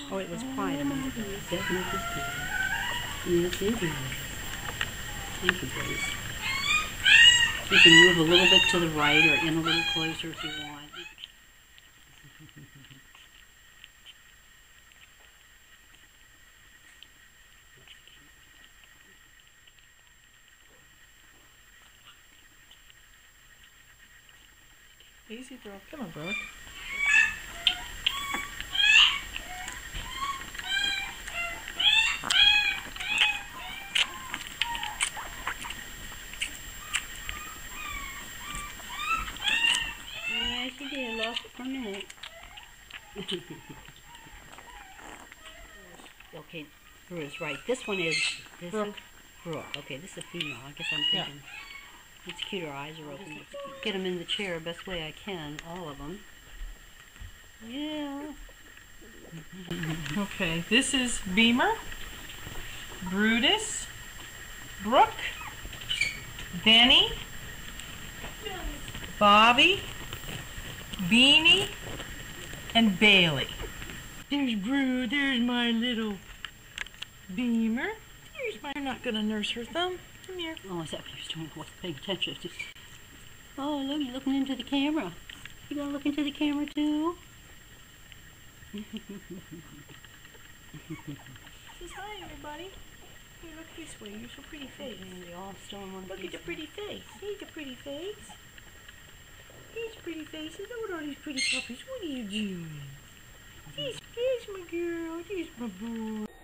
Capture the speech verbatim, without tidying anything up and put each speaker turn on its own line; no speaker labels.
Oh, it was quiet a minute ago.
That milk is good. Yes, it is. Thank you, Grace. You can move a little bit to the right or in a little closer if you want.
Easy, Brooke. Come on, Brooke.
Yeah, she did. Lost it for a minute. Okay, Bruce, right. This one is... This
Brooke.
Is Brooke. Okay, this is a female. I guess I'm thinking... Yeah. It's cute. Her eyes are open. Get them in the chair best way I can. All of them. Yeah.
Okay, this is Beamer, Brutus, Brooke, Benny, Bobby, Beanie, and Bailey. There's Bru, there's my little Beamer. There's my, you're not gonna nurse her thumb. Come here.
Oh, is that what you're doing? I wasn't paying attention. Oh, look, you're looking into the camera. You gonna look into the camera too?
Says hi, everybody. Hey, look this way. You're so pretty face.
And they all still in one
Look
piece.
at the pretty face. Here's a pretty face. Here's pretty faces. Look at all these pretty puppies. What are you doing? There's, there's my girl. There's my boy.